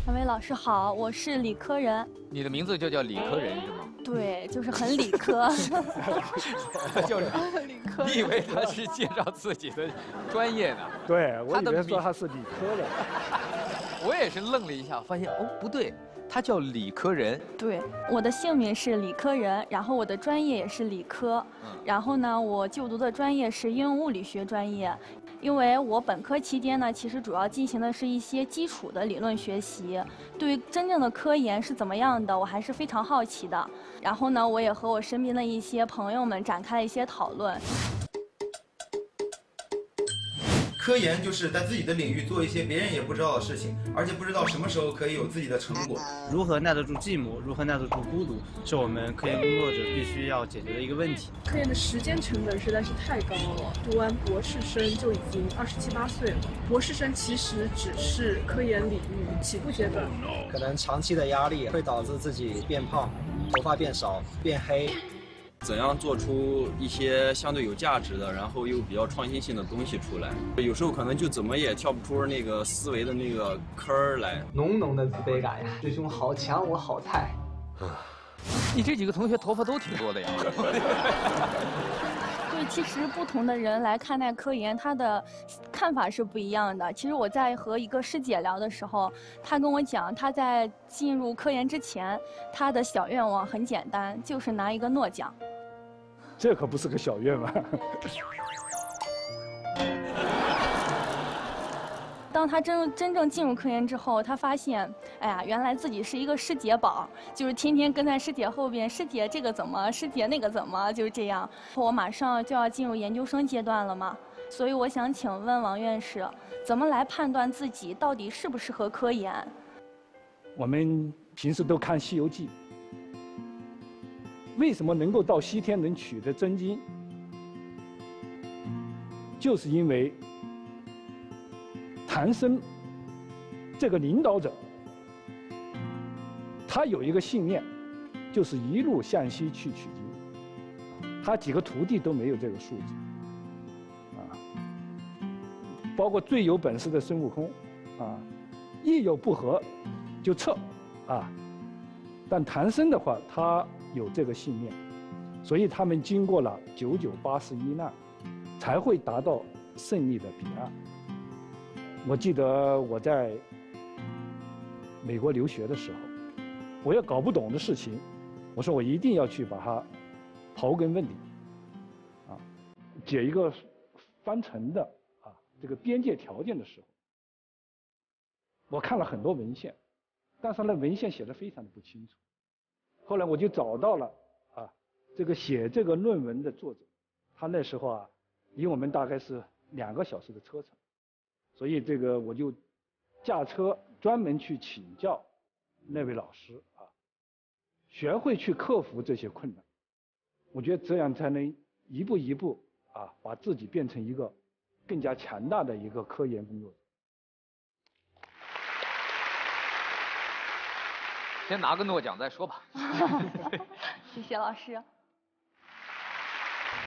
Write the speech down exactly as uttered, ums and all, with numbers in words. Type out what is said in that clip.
两位老师好，我是理科人。 你的名字就叫理科人是吗？ 对，就是很理科。 就是理科。 你以为他是介绍自己的专业呢？ 对，我以为他的名说他是理科的。 我也是愣了一下，发现哦不对，他叫理科人。 对，我的姓名是理科人，然后我的专业也是理科， 嗯然后呢，我就读的专业是应用物理学专业。因为我本科期间呢，其实主要进行的是一些基础的理论学习，对于真正的科研是怎么样的，我还是非常好奇的。然后呢，我也和我身边的一些朋友们展开了一些讨论。 科研就是在自己的领域做一些别人也不知道的事情，而且不知道什么时候可以有自己的成果。 如何耐得住寂寞，如何耐得住孤独，是我们科研工作者必须要解决的一个问题。 科研的时间成本实在是太高了，读完博士生就已经二十七八岁了。博士生其实只是科研领域起步阶段， 可能长期的压力会导致自己变胖、头发变少、变黑。 怎样做出一些相对有价值的，然后又比较创新性的东西出来？有时候可能就怎么也跳不出那个思维的那个坑儿来。 浓浓的自卑感呀，师兄好强，我好菜。 你这几个同学头发都挺多的呀。 对，其实不同的人来看待科研，他的看法是不一样的。其实我在和一个师姐聊的时候，她跟我讲，她在进入科研之前，她的小愿望很简单，就是拿一个诺奖。 这可不是个小愿望。 当他真真正进入科研之后，他发现，哎呀，原来自己是一个师姐宝，就是天天跟在师姐后边，师姐这个怎么，师姐那个怎么，就是这样。我马上就要进入研究生阶段了嘛，所以我想请问王院士，怎么来判断自己到底适不适合科研？ 我们平时都看《西游记》，为什么能够到西天能取得真经？就是因为唐僧这个领导者，他有一个信念，就是一路向西去取经。他几个徒弟都没有这个素质，啊，包括最有本事的孙悟空，啊，一有不合就撤，啊，但唐僧的话，他有这个信念，所以他们经过了九九八十一难，才会达到胜利的彼岸。我记得我在美国留学的时候，我有搞不懂的事情，我说我一定要去把它刨根问底，啊，解一个方程的啊这个边界条件的时候，我看了很多文献，但是呢文献写的非常的不清楚。后来我就找到了啊这个写这个论文的作者，他那时候啊离我们大概是两个小时的车程。所以这个我就驾车专门去请教那位老师啊，学会去克服这些困难。我觉得这样才能一步一步啊，把自己变成一个更加强大的一个科研工作者。 先拿个诺奖再说吧。 谢谢老师。